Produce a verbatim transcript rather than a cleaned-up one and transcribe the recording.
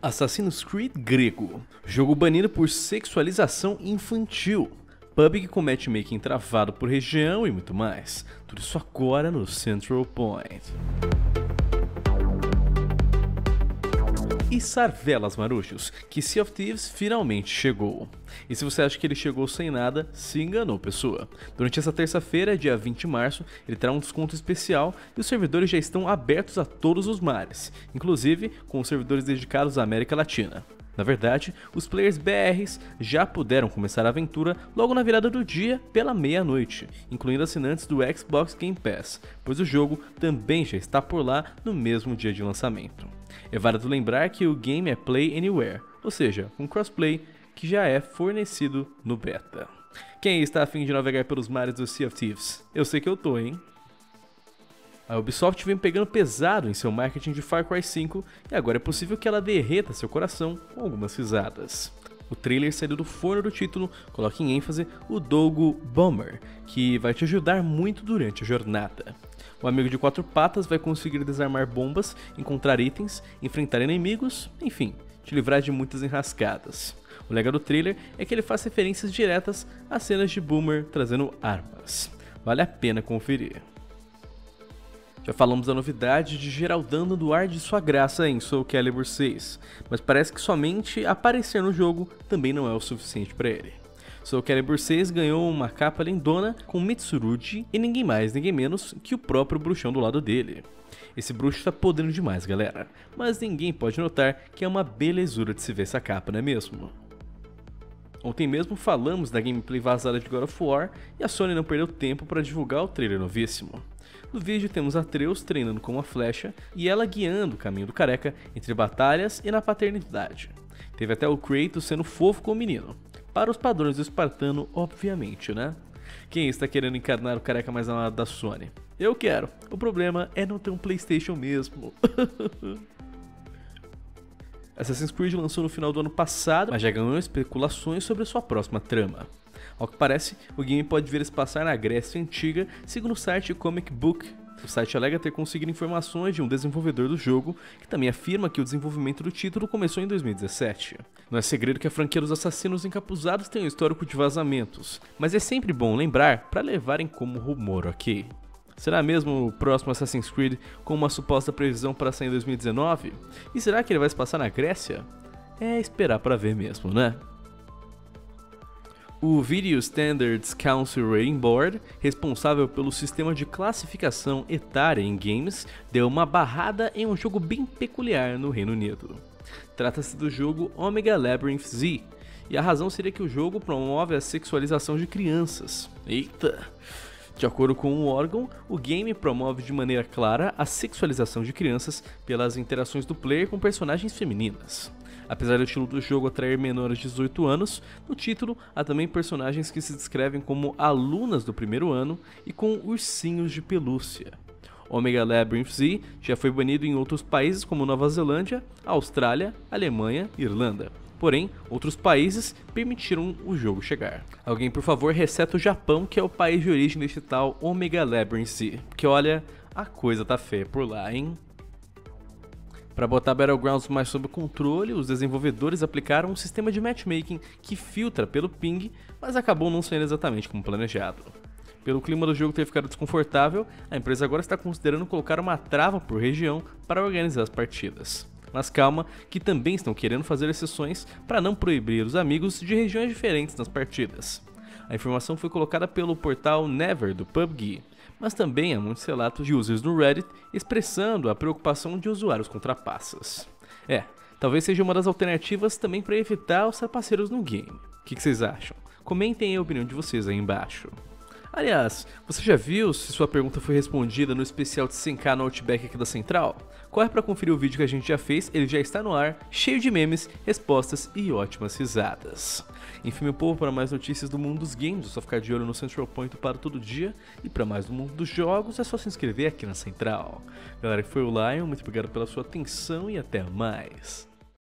Assassin's Creed Grego, jogo banido por sexualização infantil, P U B G com matchmaking travado por região e muito mais. Tudo isso agora no Central Point. E sarvelas maruchos, que Sea of Thieves finalmente chegou. E se você acha que ele chegou sem nada, se enganou, pessoa. Durante essa terça-feira, dia vinte de março, ele terá um desconto especial e os servidores já estão abertos a todos os mares, inclusive com os servidores dedicados à América Latina. Na verdade, os players B Rs já puderam começar a aventura logo na virada do dia pela meia-noite, incluindo assinantes do Xbox Game Pass, pois o jogo também já está por lá no mesmo dia de lançamento. É válido lembrar que o game é Play Anywhere, ou seja, com crossplay que já é fornecido no beta. Quem está a fim de navegar pelos mares do Sea of Thieves? Eu sei que eu tô, hein? A Ubisoft vem pegando pesado em seu marketing de Far Cry cinco e agora é possível que ela derreta seu coração com algumas risadas. O trailer saindo do forno do título coloca em ênfase o Dogo Bomber, que vai te ajudar muito durante a jornada. O amigo de quatro patas vai conseguir desarmar bombas, encontrar itens, enfrentar inimigos, enfim, te livrar de muitas enrascadas. O legal do trailer é que ele faz referências diretas às cenas de Boomer trazendo armas. Vale a pena conferir. Já falamos da novidade de geral dando do ar de sua graça em Soul Calibur seis, mas parece que somente aparecer no jogo também não é o suficiente para ele. Soul Calibur seis ganhou uma capa lindona com Mitsurugi e ninguém mais, ninguém menos que o próprio bruxão do lado dele. Esse bruxo tá podendo demais, galera, mas ninguém pode notar que é uma belezura de se ver essa capa, não é mesmo? Ontem mesmo falamos da gameplay vazada de God of War e a Sony não perdeu tempo para divulgar o trailer novíssimo. No vídeo temos Atreus treinando com uma flecha e ela guiando o caminho do careca entre batalhas e na paternidade. Teve até o Kratos sendo fofo com o menino. Para os padrões do espartano, obviamente, né? Quem está querendo encarnar o careca mais amado da Sony? Eu quero. O problema é não ter um PlayStation mesmo. Assassin's Creed lançou no final do ano passado, mas já ganhou especulações sobre sua próxima trama. Ao que parece, o game pode vir a se passar na Grécia Antiga, segundo o site Comic Book. O site alega ter conseguido informações de um desenvolvedor do jogo, que também afirma que o desenvolvimento do título começou em dois mil e dezessete. Não é segredo que a franquia dos assassinos encapuzados tem um histórico de vazamentos, mas é sempre bom lembrar para levarem como rumor, ok? Será mesmo o próximo Assassin's Creed com uma suposta previsão para sair em dois mil e dezenove? E será que ele vai se passar na Grécia? É esperar para ver mesmo, né? O Video Standards Council Rating Board, responsável pelo sistema de classificação etária em games, deu uma barrada em um jogo bem peculiar no Reino Unido. Trata-se do jogo Omega Labyrinth Z, e a razão seria que o jogo promove a sexualização de crianças. Eita! De acordo com o órgão, o game promove de maneira clara a sexualização de crianças pelas interações do player com personagens femininas. Apesar do estilo do jogo atrair menores de dezoito anos, no título há também personagens que se descrevem como alunas do primeiro ano e com ursinhos de pelúcia. Omega Labyrinth Z já foi banido em outros países como Nova Zelândia, Austrália, Alemanha e Irlanda. Porém, outros países permitiram o jogo chegar. Alguém, por favor, reseta o Japão, que é o país de origem deste tal Omega Labyrinth Z, porque olha, a coisa tá feia por lá, hein? Para botar Battlegrounds mais sob controle, os desenvolvedores aplicaram um sistema de matchmaking que filtra pelo ping, mas acabou não saindo exatamente como planejado. Pelo clima do jogo ter ficado desconfortável, a empresa agora está considerando colocar uma trava por região para organizar as partidas. Mas calma, que também estão querendo fazer exceções para não proibir os amigos de regiões diferentes nas partidas. A informação foi colocada pelo portal Never do P U B G, mas também há muitos relatos de users no Reddit expressando a preocupação de usuários com trapaças. É, talvez seja uma das alternativas também para evitar os trapaceiros no game. O que vocês acham? Comentem a opinião de vocês aí embaixo. Aliás, você já viu se sua pergunta foi respondida no especial de cem k no Outback aqui da Central? Corre para conferir o vídeo que a gente já fez, ele já está no ar, cheio de memes, respostas e ótimas risadas. Enfim, meu povo, para mais notícias do mundo dos games, é só ficar de olho no Central Point para todo dia. E para mais do mundo dos jogos, é só se inscrever aqui na Central. Galera, que foi o Lion, muito obrigado pela sua atenção e até mais.